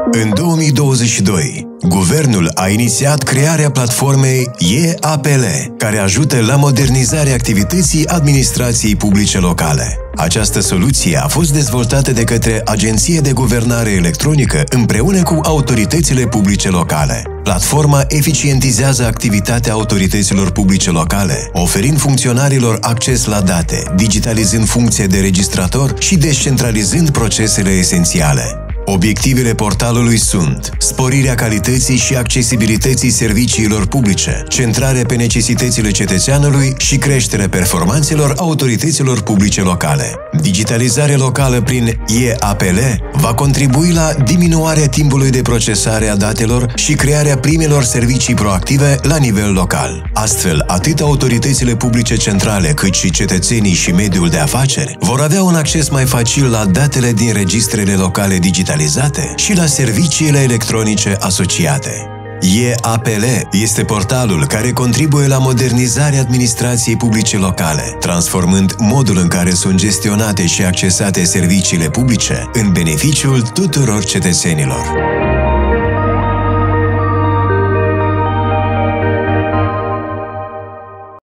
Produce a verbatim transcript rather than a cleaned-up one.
În două mii douăzeci și doi, Guvernul a inițiat crearea platformei E A P L, care ajută la modernizarea activității administrației publice locale. Această soluție a fost dezvoltată de către Agenția de Guvernare Electronică împreună cu autoritățile publice locale. Platforma eficientizează activitatea autorităților publice locale, oferind funcționarilor acces la date, digitalizând funcția de registrator și descentralizând procesele esențiale. Obiectivele portalului sunt sporirea calității și accesibilității serviciilor publice, centrarea pe necesitățile cetățeanului și creșterea performanțelor autorităților publice locale. Digitalizarea locală prin E A P L va contribui la diminuarea timpului de procesare a datelor și crearea primelor servicii proactive la nivel local. Astfel, atât autoritățile publice centrale, cât și cetățenii și mediul de afaceri vor avea un acces mai facil la datele din registrele locale digitalizate și la serviciile electronice asociate. E A P L este portalul care contribuie la modernizarea administrației publice locale, transformând modul în care sunt gestionate și accesate serviciile publice în beneficiul tuturor cetățenilor.